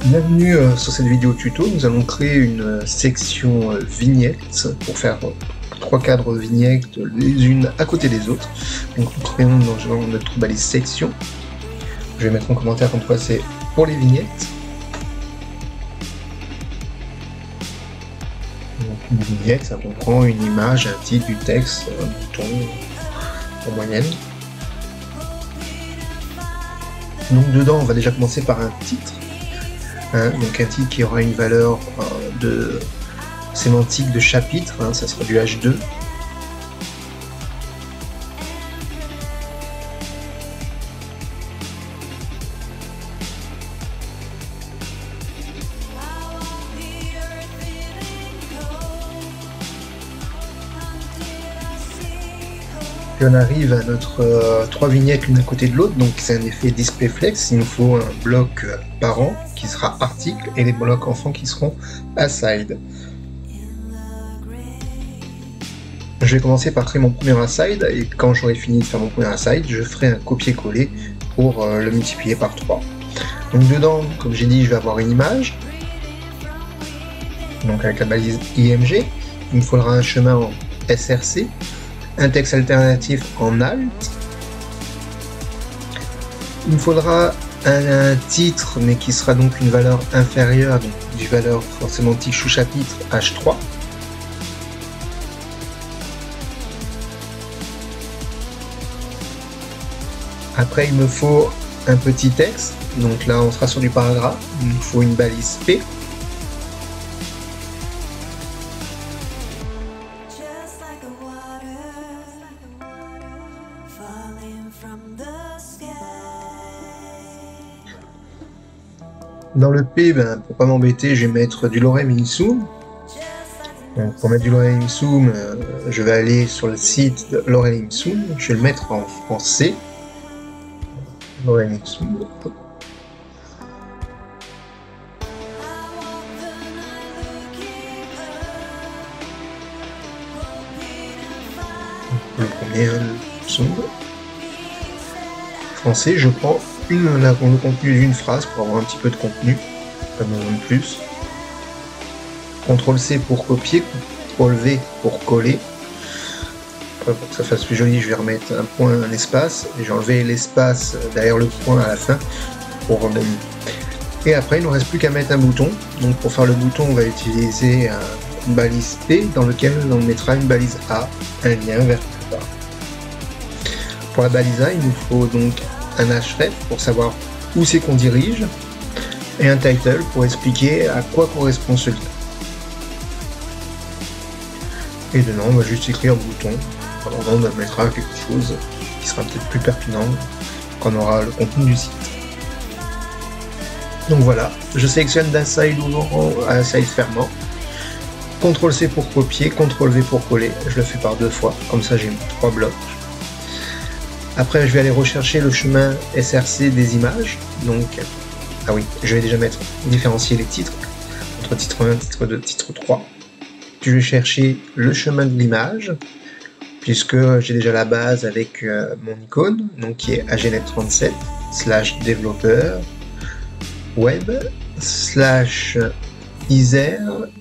Bienvenue sur cette vidéo tuto. Nous allons créer une section vignettes pour faire trois cadres vignettes les unes à côté des autres. Donc nous créons dans notre balise section. Je vais mettre en commentaire comme quoi c'est pour les vignettes. Donc une vignette, ça comprend une image, un titre, du texte, un bouton en moyenne. Donc dedans on va déjà commencer par un titre. Donc un titre qui aura une valeur de sémantique de chapitre, ça sera du H2. Puis on arrive à notre trois vignettes l'une à côté de l'autre, donc c'est un effet display flex. Il nous faut un bloc parent qui sera article et les blocs enfants qui seront aside. Je vais commencer par créer mon premier aside et quand j'aurai fini de faire mon premier aside, je ferai un copier-coller pour le multiplier par 3. Donc dedans, comme j'ai dit, je vais avoir une image. Donc avec la balise IMG, il me faudra un chemin en SRC, un texte alternatif en alt. Il me faudra un titre, mais qui sera donc une valeur inférieure, donc du valeur sémantique sous-chapitre H3. Après, il me faut un petit texte, donc là on sera sur du paragraphe, il me faut une balise P. Dans le P, pour pas m'embêter, je vais mettre du lorem ipsum. Donc pour mettre du lorem ipsum, je vais aller sur le site de lorem ipsum, je vais le mettre en français. Lorem ipsum. Le premier ipsum. Français, je prends le contenu d'une phrase pour avoir un petit peu de contenu, pas besoin de plus. CTRL-C pour copier, CTRL-V pour coller. Pour que ça fasse plus joli, je vais remettre un point, un espace, et j'ai enlevé l'espace derrière le point à la fin pour remettre. Et après, il ne nous reste plus qu'à mettre un bouton. Donc pour faire le bouton, on va utiliser une balise P dans lequel on mettra une balise A, un lien vers quelque part. Pour la balise A, il nous faut donc un href pour savoir où c'est qu'on dirige, et un title pour expliquer à quoi correspond ce lien. Et dedans, on va juste écrire bouton. Alors on mettra quelque chose qui sera peut-être plus pertinent quand on aura le contenu du site. Donc voilà, je sélectionne d'aside ouvrant à aside fermant. CTRL-C pour copier, CTRL-V pour coller. Je le fais par 2 fois, comme ça j'ai 3 blocs. Après, je vais aller rechercher le chemin SRC des images. Donc, ah oui, je vais déjà différencier les titres entre titre 1, titre 2, titre 3. Je vais chercher le chemin de l'image, puisque j'ai déjà la base avec mon icône, donc qui est agnet37 /développeur web /isère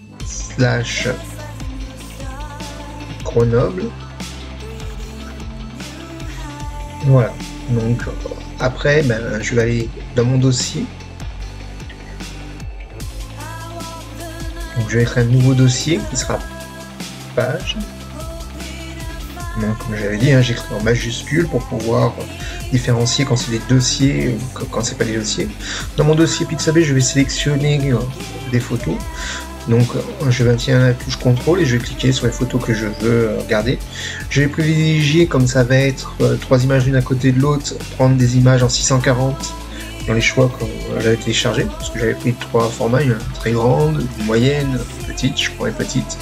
/chronoble. Voilà, donc après je vais aller dans mon dossier. Donc je vais créer un nouveau dossier qui sera page. Donc comme j'avais dit, j'écris en majuscule pour pouvoir différencier quand c'est des dossiers ou quand c'est pas des dossiers. Dans mon dossier Pixabay, je vais sélectionner des photos. Donc je vais tirer la touche CTRL et je vais cliquer sur les photos que je veux regarder. Je vais privilégier, comme ça va être 3 images l'une à côté de l'autre, prendre des images en 640 dans les choix que j'avais téléchargés, parce que j'avais pris 3 formats, une très grande, une moyenne, une petite, je prends les petites.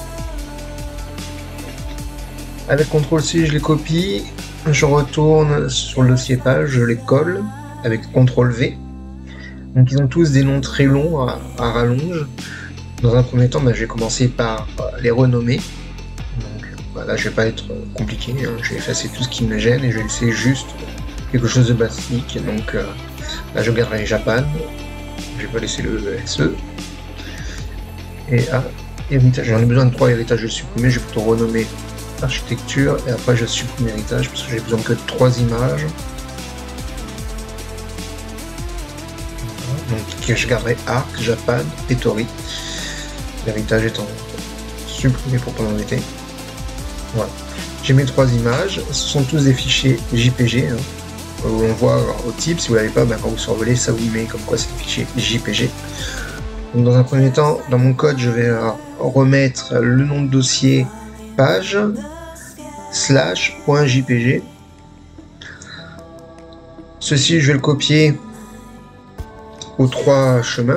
Avec CTRL-C, je les copie, je retourne sur le dossier page, je les colle avec CTRL-V. Donc ils ont tous des noms très longs à rallonge. Dans un premier temps, je vais commencer par les renommer. Donc, voilà, je vais pas être compliqué, je vais effacer tout ce qui me gêne et je vais laisser juste quelque chose de basique. Donc là, je garderai Japan. J'ai pas laissé le SE. Et A, héritage. J'en ai besoin de 3 héritages, je vais supprimer, je vais plutôt renommer architecture, et après je supprime héritage, parce que j'ai besoin que de 3 images. Donc je garderai Arc, Japan et Tori. L'héritage étant supprimé pour pas m'embêter. Voilà. J'ai mes 3 images, ce sont tous des fichiers JPG. Hein. On voit au type, si vous l'avez pas, ben, quand vous survolez, ça vous met comme quoi c'est des fichiers JPG. Donc dans un premier temps, dans mon code, je vais remettre le nom de dossier page /.jpg. Ceci, je vais le copier aux 3 chemins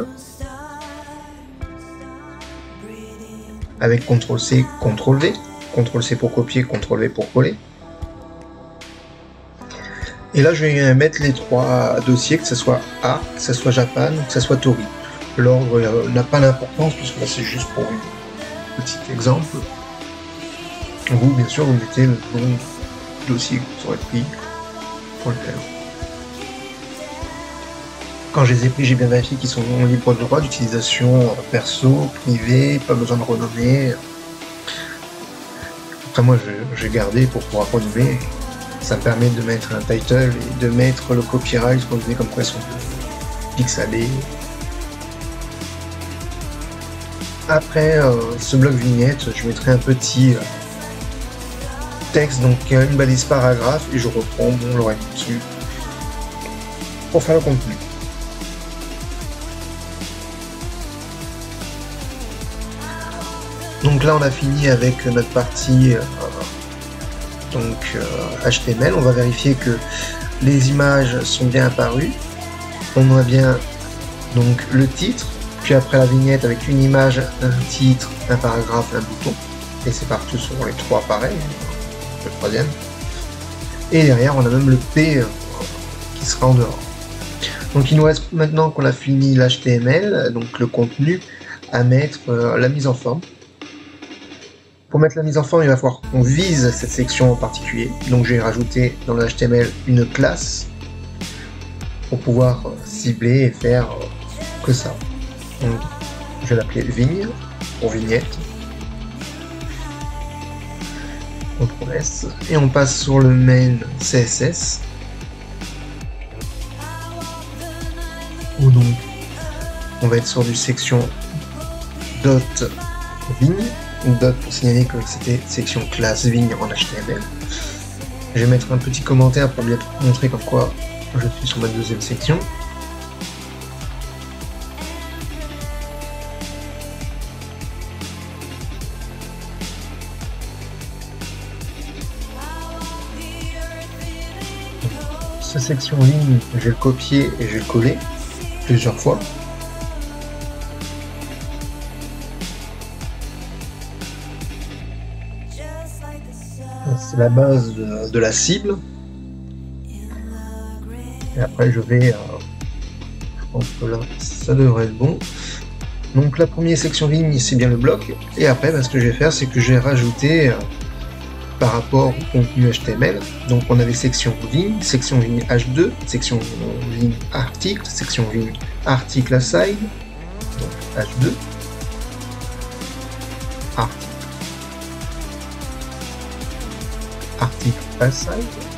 avec CTRL-C, CTRL-V. CTRL-C pour copier, CTRL-V pour coller. Et là, je vais mettre les 3 dossiers, que ce soit A, que ce soit Japan, que ce soit Tori. L'ordre n'a pas d'importance, puisque là, c'est juste pour un petit exemple. Vous, bien sûr, vous mettez le nom du dossier que vous aurez pris pour le faire. Quand je les ai pris, j'ai bien vérifié qu'ils sont libres de droit d'utilisation perso, privé, pas besoin de renommer. Après, moi, j'ai gardé pour pouvoir renommer. Ça me permet de mettre un title et de mettre le copyright, pour donner comme quoi ils sont pixelés. Après ce bloc vignette, je mettrai un petit texte, donc une balise paragraphe, et je reprends mon l'oreille dessus pour faire le contenu. Donc là, on a fini avec notre partie HTML. On va vérifier que les images sont bien apparues. On a bien donc le titre, puis après la vignette avec une image, un titre, un paragraphe, un bouton. Et c'est parti sur les 3 pareils, le 3e. Et derrière, on a même le P qui sera en dehors. Donc il nous reste maintenant qu'on a fini l'HTML, donc le contenu, à mettre la mise en forme. Pour mettre la mise en forme, il va falloir qu'on vise cette section en particulier. Donc j'ai rajouté dans le HTML une classe pour pouvoir cibler et faire que ça. Donc, je vais l'appeler vigne pour vignette. CTRL S et on passe sur le main CSS. Où donc on va être sur du section dot vigne. Dot pour signaler que c'était section classe vigne en HTML. Je vais mettre un petit commentaire pour bien montrer comme quoi je suis sur ma 2e section. Cette section ligne, je vais le copier et je vais le coller plusieurs fois. C'est la base de la cible. Et après je vais, je pense que là ça devrait être bon. Donc la première section ligne c'est bien le bloc. Et après ce que je vais faire c'est que je vais rajouter par rapport au contenu HTML. Donc on avait section ligne H2, section ligne article, section ligne article aside, donc H2, article aside,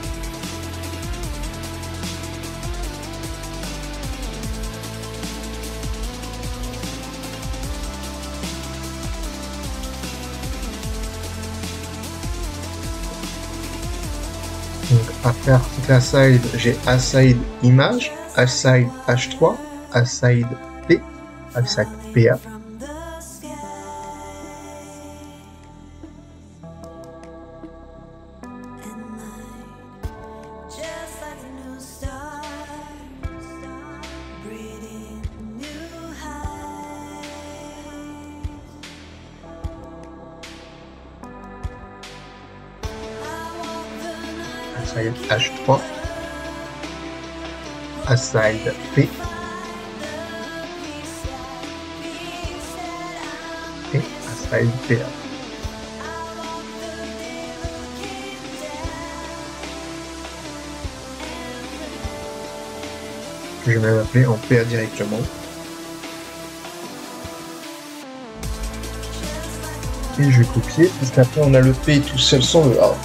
donc après article aside, j'ai aside image, aside H3, aside P, aside PA. Aside H3, aside P, et aside PA. Je vais même appeler en PA directement. Et je vais copier, parce qu'après on a le P tout seul sans le A.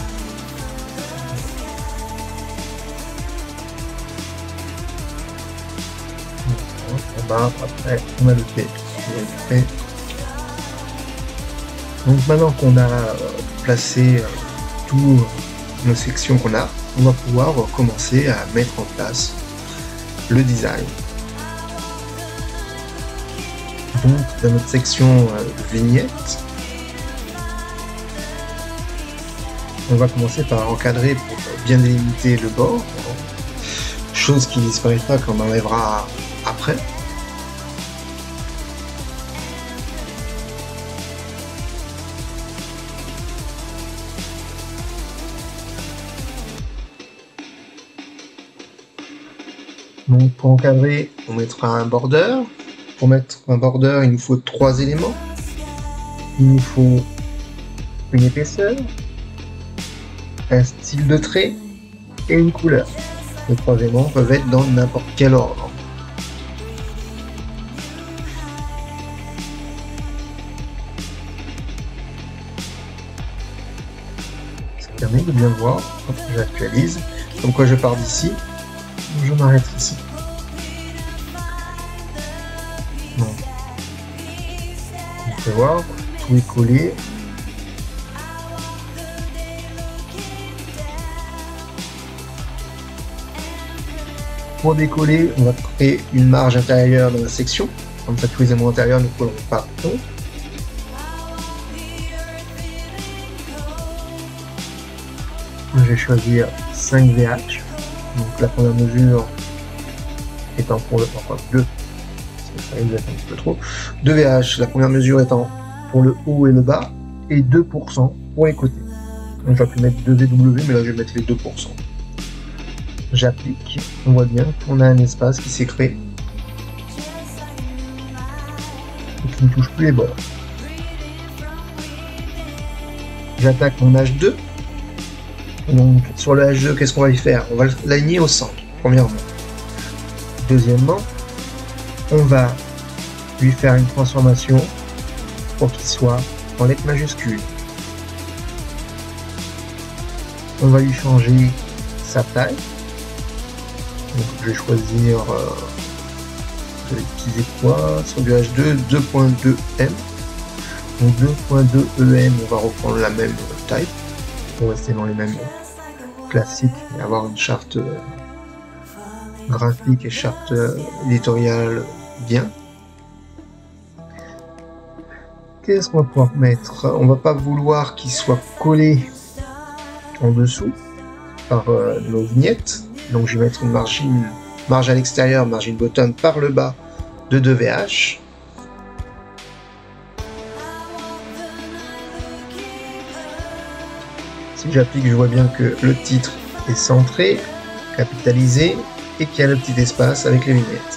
Après on a le P. Donc maintenant qu'on a placé toutes nos sections qu'on a, on va pouvoir commencer à mettre en place le design. Donc dans notre section vignette, on va commencer par encadrer pour bien délimiter le bord, chose qui disparaîtra quand on enlèvera après. Donc pour encadrer, on mettra un border. Pour mettre un border, il nous faut 3 éléments. Il nous faut une épaisseur, un style de trait et une couleur. Les 3 éléments peuvent être dans n'importe quel ordre. Ça permet de bien voir. J'actualise. Comme quoi je pars d'ici. Je m'arrête ici. Donc, on peut voir, tout est collé. Pour décoller, on va créer une marge intérieure dans la section. Comme ça, tous les éléments intérieurs ne colleront pas contre. Je vais choisir 5 VH. Donc la première mesure étant pour le... Enfin 2, ça risque d'être un petit peu trop. 2 VH, la première mesure étant pour le haut et le bas, et 2% pour les côtés. Donc j'aurais pu mettre 2 VW, mais là je vais mettre les 2%. J'applique, on voit bien qu'on a un espace qui s'est créé. Et qui ne touche plus les bords. J'attaque mon H2. Donc sur le H2, qu'est-ce qu'on va y faire? On va l'aligner au centre, premièrement. Deuxièmement, on va lui faire une transformation pour qu'il soit en lettres majuscules. On va lui changer sa taille. Donc je vais choisir, je vais utiliser quoi? Sur du H2, 2.2 M. Donc 2.2 EM, on va reprendre la même taille. Pour rester dans les mêmes classiques et avoir une charte graphique et charte éditoriale bien. Qu'est-ce qu'on va pouvoir mettre? On va pas vouloir qu'il soit collé en dessous par nos vignettes, donc je vais mettre une marge à l'extérieur, margin bottom par le bas de 2 VH. Si j'applique, je vois bien que le titre est centré, capitalisé et qu'il y a le petit espace avec les vignettes.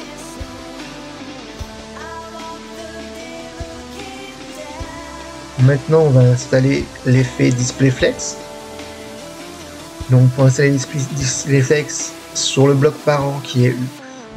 Maintenant, on va installer l'effet Display Flex. Donc, pour installer Display Flex sur le bloc parent qui est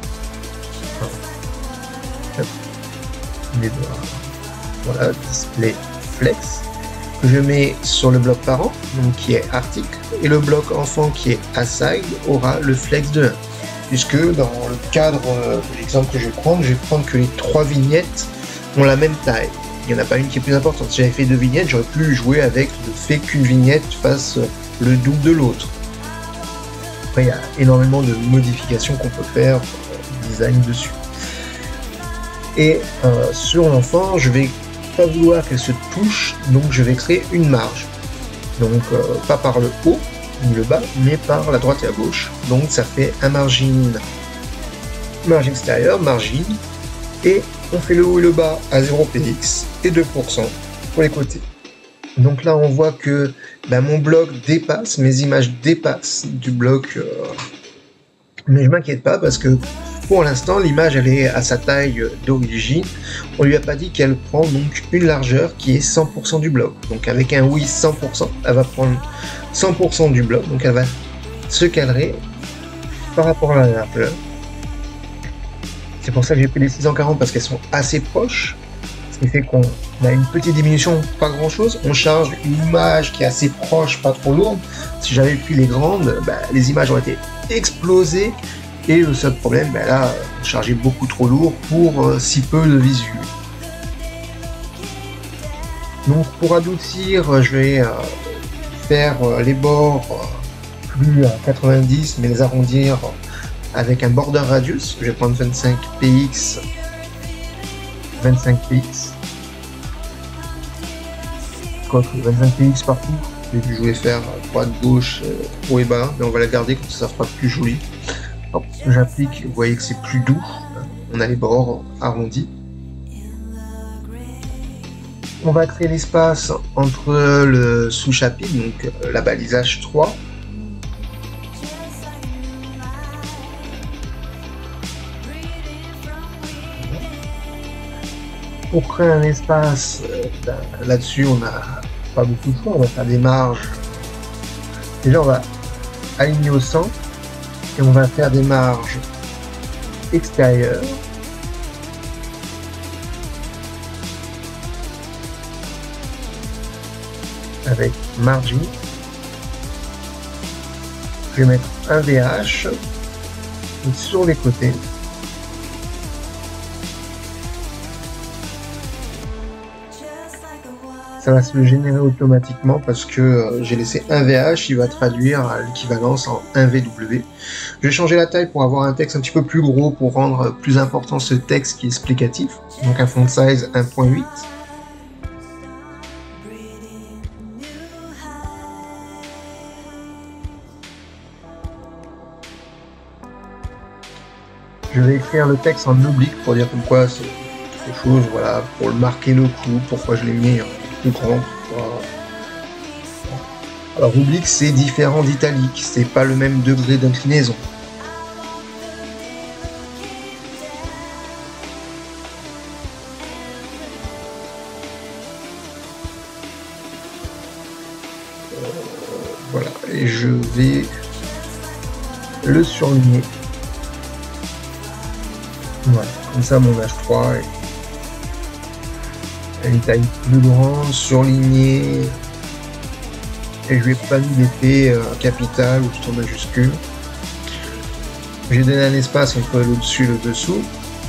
voilà, Display Flex. Je mets sur le bloc parent, donc qui est article, et le bloc enfant qui est aside aura le flex de 1. Puisque dans le cadre de l'exemple que je vais prendre que les 3 vignettes ont la même taille. Il n'y en a pas une qui est plus importante. Si j'avais fait 2 vignettes, j'aurais pu jouer avec le fait qu'une vignette fasse le double de l'autre. Après, il y a énormément de modifications qu'on peut faire design dessus. Et sur l'enfant, je vais pas vouloir qu'elle se touche, donc je vais créer une marge. Donc pas par le haut ni le bas, mais par la droite et la gauche. Donc ça fait un margin extérieur, margin, et on fait le haut et le bas à 0 px et 2% pour les côtés. Donc là on voit que mon bloc dépasse, mes images dépassent du bloc, mais je m'inquiète pas parce que pour l'instant, l'image elle est à sa taille d'origine. On lui a pas dit qu'elle prend donc une largeur qui est 100% du bloc. Donc avec un oui 100%, elle va prendre 100% du bloc. Donc elle va se cadrer par rapport à la largeur. C'est pour ça que j'ai pris les 640 parce qu'elles sont assez proches. Ce qui fait qu'on On a une petite diminution, pas grand chose. On charge une image qui est assez proche, pas trop lourde. Si j'avais pris les grandes, les images auraient été explosées. Et le seul problème, là, on chargeait beaucoup trop lourd pour si peu de visu. Donc pour adoucir, je vais faire les bords plus à 90, mais les arrondir avec un border radius. Je vais prendre 25 px. Quoique 25 px partout. Je vais faire droite, gauche, haut et bas, mais on va la garder comme ça fera plus joli. Alors, j'applique, vous voyez que c'est plus doux. On a les bords arrondis. On va créer l'espace entre le sous-chapitre, donc la balisage 3. Pour créer un espace, là-dessus on n'a pas beaucoup de choix, on va faire des marges. Déjà on va aligner au centre et on va faire des marges extérieures. Avec margin. Je vais mettre un VH sur les côtés. Ça va se générer automatiquement parce que j'ai laissé un VH, il va traduire à l'équivalence en 1 VW. Je vais changer la taille pour avoir un texte un petit peu plus gros pour rendre plus important ce texte qui est explicatif. Donc un font size 1.8. Je vais écrire le texte en oblique pour dire pourquoi c'est quelque chose, voilà, pour le marquer le coup, pourquoi je l'ai mis plus grand. Voilà. Alors oblique c'est différent d'italique, c'est pas le même degré d'inclinaison. Voilà, et je vais le surligner. Voilà, comme ça mon H3 est une taille plus grande, surlignée, et je vais pas mis l'effet capital ou tout en majuscule. J'ai donné un espace entre le dessus et le dessous.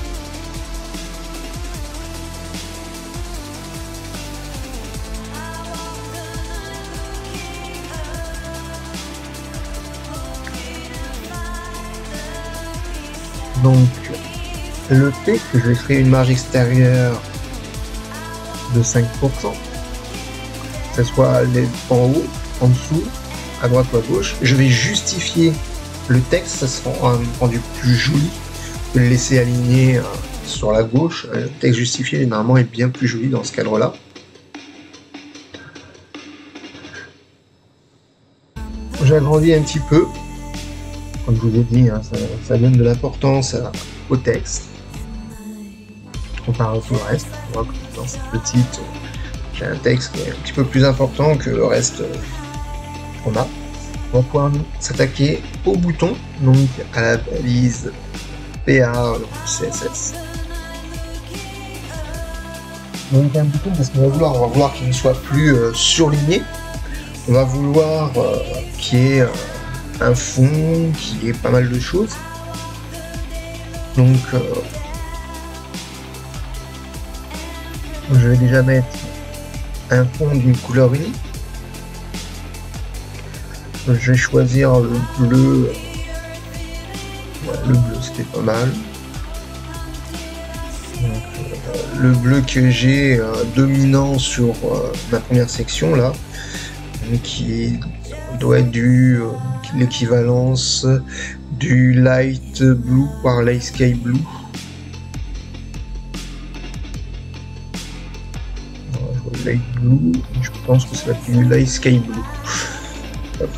Donc le fait que je vais créer une marge extérieure de 5%, que ce soit en haut, en dessous, à droite ou à gauche, je vais justifier le texte, ça sera rendu plus joli que le laisser aligner sur la gauche. Le texte justifié généralement est bien plus joli dans ce cadre-là. J'agrandis un petit peu, comme je vous ai dit, hein, ça donne de l'importance au texte comparé au tout le reste. On voit que dans cette petite, j'ai un texte qui est un petit peu plus important que le reste qu'on a. On va pouvoir s'attaquer au bouton, donc à la balise PA CSS. Donc un bouton parce qu'on va vouloir qu'il ne soit plus surligné. On va vouloir qu'il y ait un fond, qu'il y ait pas mal de choses. Donc je vais déjà mettre un fond d'une couleur unique. Je vais choisir le bleu. Ouais, le bleu c'était pas mal. Donc, le bleu que j'ai dominant sur ma première section là, qui doit être l'équivalence du light blue par light sky blue. Light blue, je pense que ça va être du light sky blue. Hop.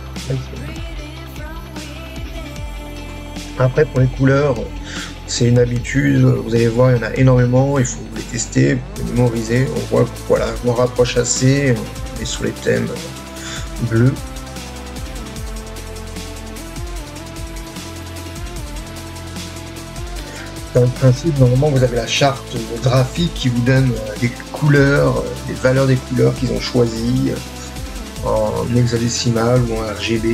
Après pour les couleurs, c'est une habitude, vous allez voir il y en a énormément, il faut les tester, les mémoriser. On voit que voilà, je me rapproche assez, on est sur les thèmes bleus. Dans le principe, normalement, vous avez la charte graphique qui vous donne les couleurs, les valeurs des couleurs qu'ils ont choisies en hexadécimal ou en RGB.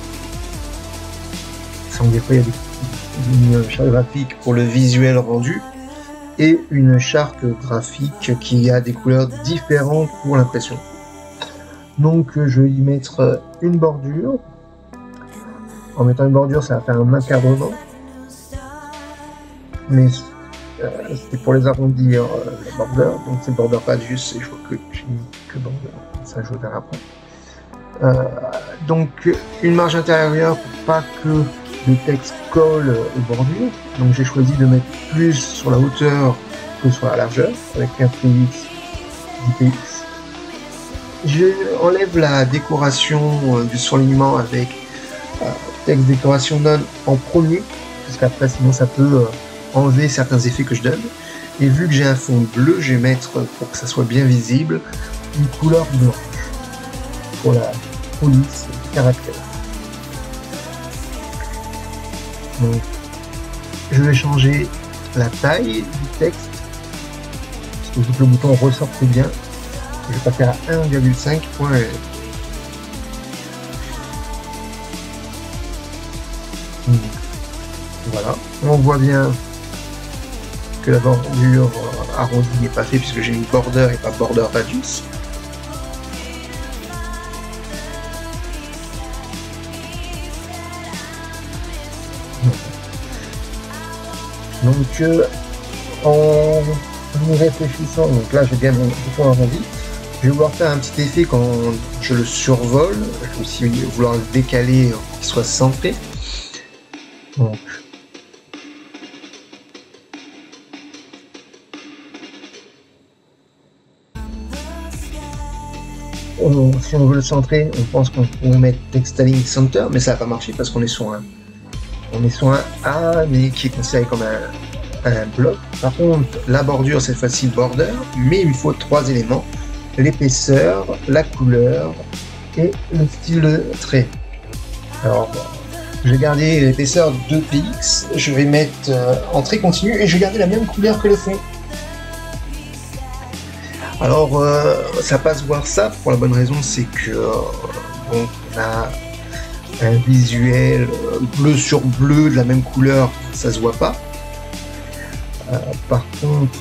Donc, des fois, il y a une charte graphique pour le visuel rendu et une charte graphique qui a des couleurs différentes pour l'impression. Donc, je vais y mettre une bordure. En mettant une bordure, ça va faire un encadrement. Mais c'était pour les arrondir la border, donc c'est border radius et je vois que j'ai mis que border, ça je verrai après. Donc une marge intérieure pour pas que le texte colle aux bordures, donc j'ai choisi de mettre plus sur la hauteur que sur la largeur avec un px 10 px. Je enlève la décoration du surlignement avec texte décoration none en premier, parce qu'après sinon ça peut enlever certains effets que je donne. Et vu que j'ai un fond bleu, je vais mettre, pour que ça soit bien visible, une couleur blanche pour la police caractère. Donc, je vais changer la taille du texte, parce que je veux que le bouton ressorte bien. Je vais passer à 1,5 point. Voilà, on voit bien que la bordure arrondie n'est pas faite puisque j'ai une border et pas border radius. Donc en y réfléchissant, donc là j'ai bien mon bouton arrondi, je vais vouloir faire un petit effet quand je le survole, je vais aussi vouloir le décaler pour qu'il soit centré. Donc, si on veut le centrer, on pense qu'on peut mettre Text Align Center, mais ça va pas marcher parce qu'on est sur un A, mais qui est considéré comme un bloc. Par contre, la bordure, cette fois-ci border, mais il me faut 3 éléments: l'épaisseur, la couleur et le style de trait. Alors, je vais garder l'épaisseur 2px, je vais mettre en trait continu et je vais garder la même couleur que le fond. Alors, ça passe voir ça pour la bonne raison, c'est que bon, on a un visuel bleu sur bleu de la même couleur, ça se voit pas. Par contre,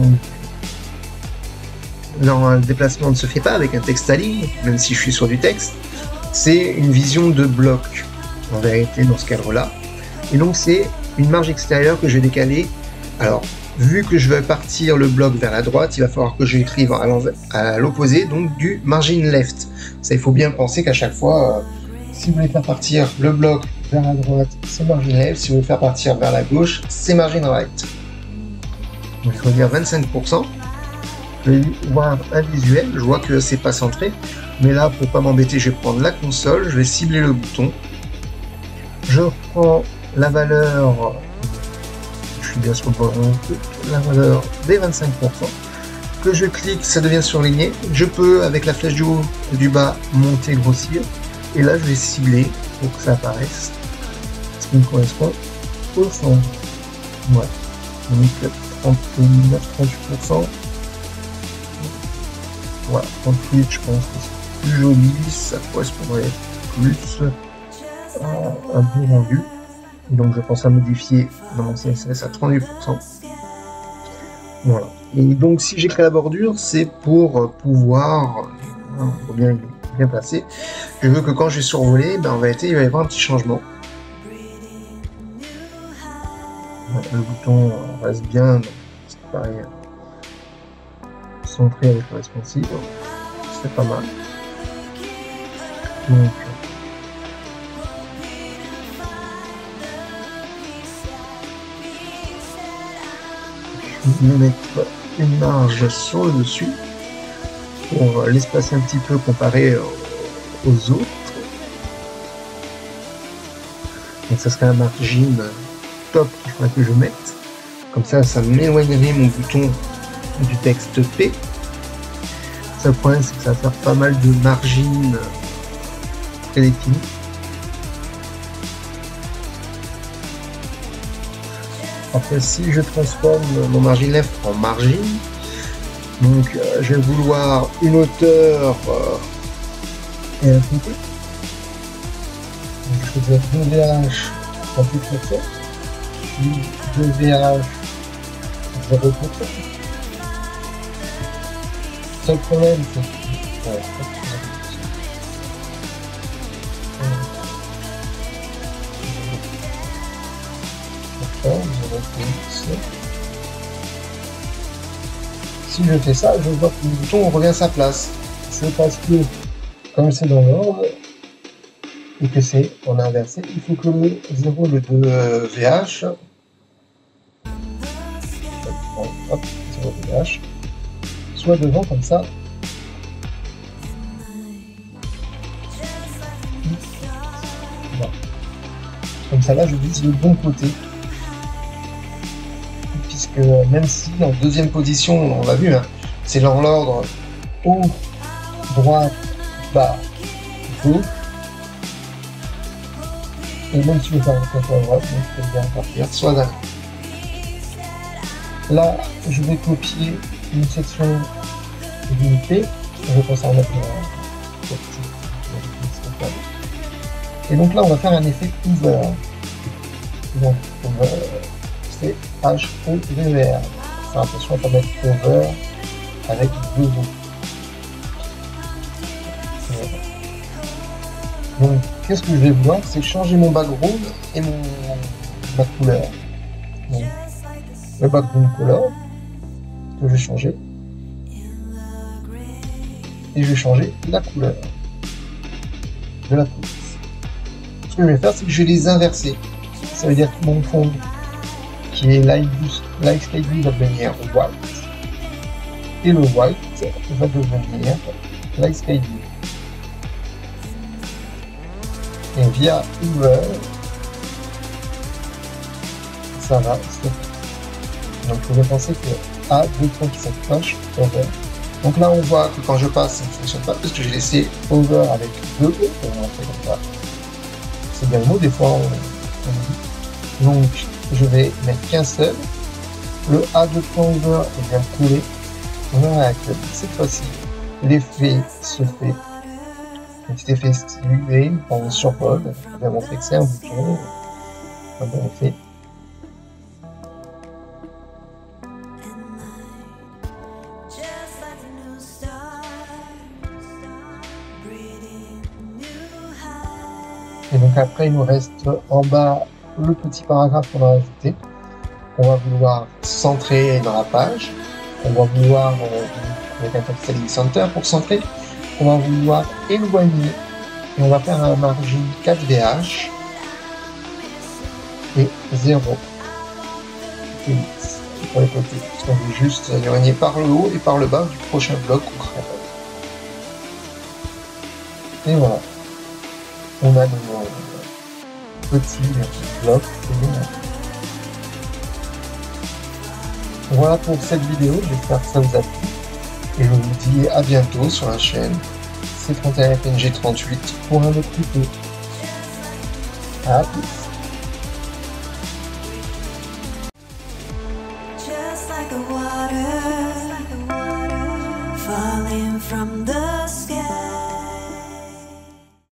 non, le déplacement ne se fait pas avec un Text Align, même si je suis sur du texte. C'est une vision de bloc, en vérité, dans ce cadre-là. Et donc, c'est une marge extérieure que je vais décaler. Alors, vu que je vais partir le bloc vers la droite, il va falloir que je l'écrive à l'opposé, donc du margin left. Ça, il faut bien penser qu'à chaque fois, si vous voulez faire partir le bloc vers la droite, c'est margin left. Si vous voulez faire partir vers la gauche, c'est margin right. Donc, il faut dire 25%. Je vais voir un visuel, je vois que c'est pas centré, mais là, pour pas m'embêter, je vais prendre la console, je vais cibler le bouton. Je prends la valeur, je suis bien sur le bon truc, la valeur des 25%, que je clique, ça devient surligné. Je peux, avec la flèche du haut et du bas, monter, grossir, et là, je vais cibler pour que ça apparaisse, ce qui me correspond au centre. Voilà, donc 39-38%. Voilà, 38, je pense que c'est plus joli, ça correspondrait plus à un bon rendu. Donc je pense à modifier dans mon CSS à 38%. Voilà. Et donc si j'écris la bordure, c'est pour pouvoir bien placer. Je veux que quand je vais survoler, ben, en vérité, il va y avoir un petit changement. Le bouton reste bien, c'est pareil. Centré avec le responsive, c'est pas mal. Donc, je vais mettre une marge sur le dessus pour l'espacer un petit peu comparé aux autres. Donc ça serait un margin top qu'il faudrait que je mette. Comme ça m'éloignerait mon bouton du texte P. Le problème, c'est que ça va faire pas mal de margines prédéfinies. Après, si je transforme mon margin left en margin, donc je vais vouloir une hauteur et un côté. Donc, je vais faire 2 VH en toute hauteur, puis 2 VH 0%. Seul problème, c'est que si je fais ça, je vois que le bouton revient à sa place. C'est parce que, comme c'est dans l'ordre, et que c'est en inversé, il faut que le 0, le 2 VH, hop, 0 VH, soit devant comme ça. Voilà. Comme ça, là, je vise le bon côté. Puisque même si en deuxième position, on l'a vu, hein, c'est dans l'ordre haut, droite, bas, gauche. Et même si je vais faire un contre à droite, donc je peux bien partir soit d'un. Là, je vais copier une section d'unité. Je pense à mettre et donc là, on va faire un effet over. Donc, over, c'est H-O-V-E-R. Faire attention à ne pas mettre over avec 2 O. Donc, qu'est-ce que je vais vouloir, c'est changer mon background et ma couleur. Donc, le background color que je vais changer et je vais changer la couleur de la police. Ce que je vais faire, c'est que je vais les inverser. Ça veut dire que mon fond qui est light sky blue va devenir white et le white va devenir light sky blue. Et via over, ça va stopper. Donc vous pouvez penser que A, 2 points qui s'accrochent, over. Donc là on voit que quand je passe, ça ne fonctionne pas parce que j'ai laissé over avec 2 O, on va faire comme ça. C'est bien le mot, des fois on dit. Donc je vais mettre qu'un seul. Le A de point over est bien collé. On verra que cette fois-ci, l'effet se fait. Un petit effet stylé, on survole. On va bien montrer que c'est un bouton. Un bon effet. Et donc après, il nous reste en bas le petit paragraphe qu'on a ajouté. On va vouloir centrer dans la page. On va vouloir, avec un texte center pour centrer. On va vouloir éloigner. Et on va faire un margin 4 VH et 0 et 8 pour les côtés. Parce qu'on veut juste éloigner par le haut et par le bas du prochain bloc qu'on crée. Et voilà. On a nos petits blocs. Voilà pour cette vidéo, j'espère que ça vous a plu. Et je vous dis à bientôt sur la chaîne C31FNG38 pour un autre tuto. À plus. Just like the water falling from the